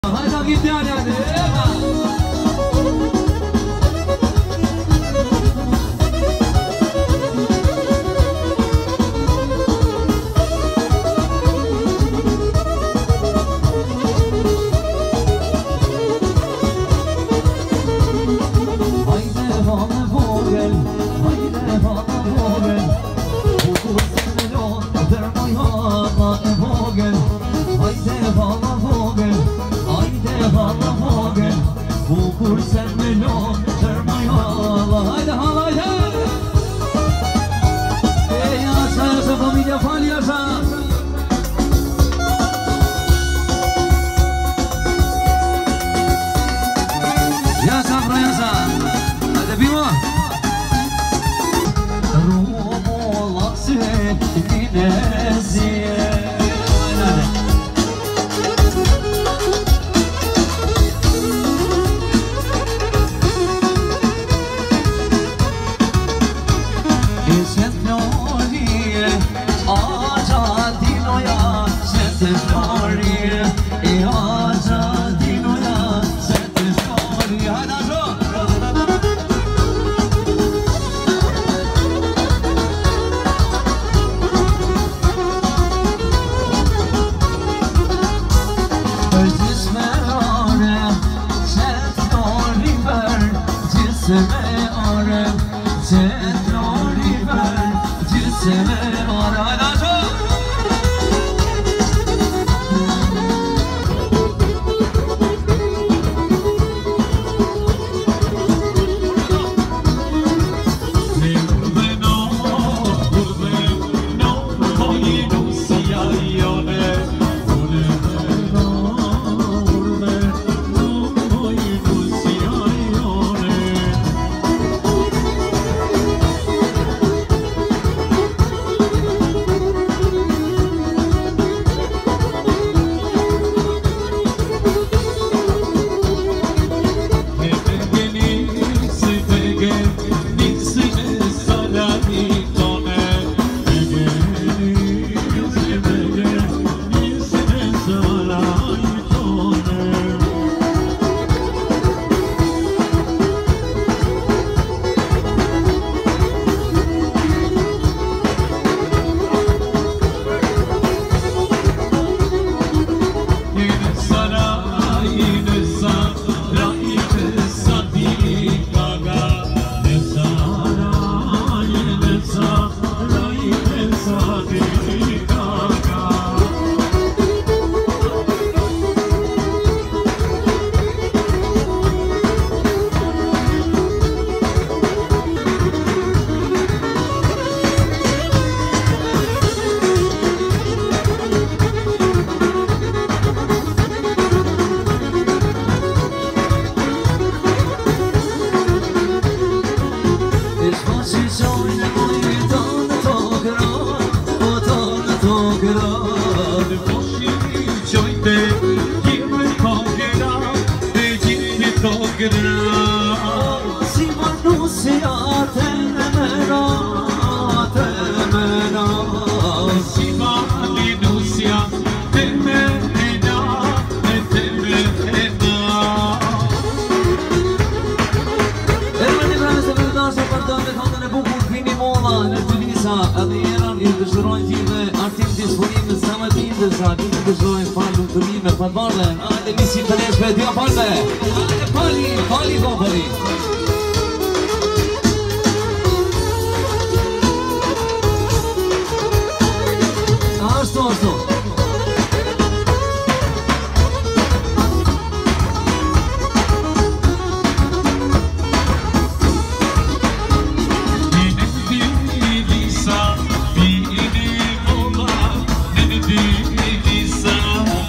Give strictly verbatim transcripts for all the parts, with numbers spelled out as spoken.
Haydi git yani hadi.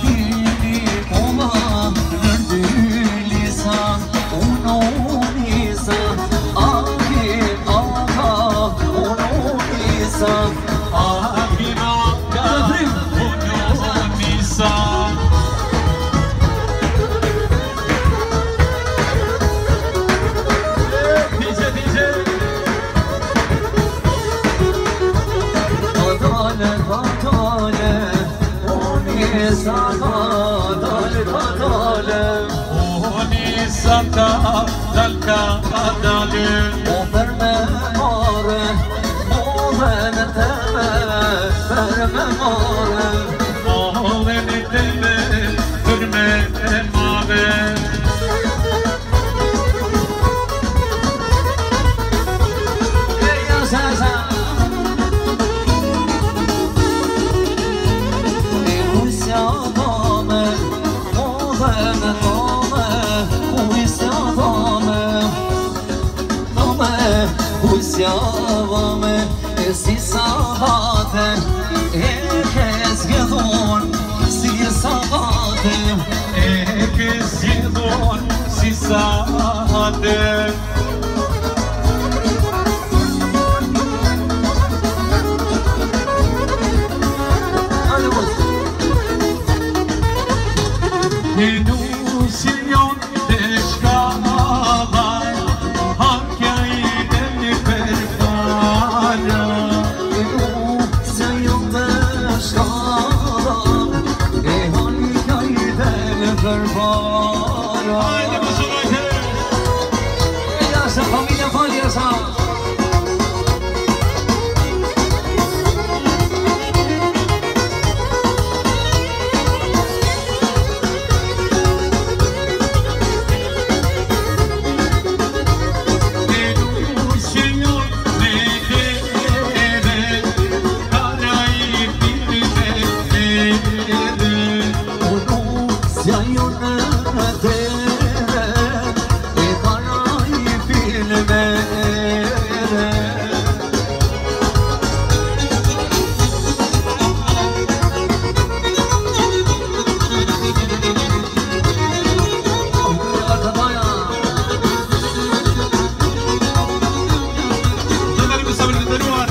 Uno Oni santa dal cadale O verme more O verme teme Verme more O verme teme Verme more Ella sasa E usia dome O verme dome Usia dome Dome Usia dome E si sabate E kes gëdhon Si sabate E che si don si sade E nu si yon te shkava Hakja i deli per para E nu se yon të shkada E halika i del për para Hajde më shërojte E jashtë familja falja sa Dë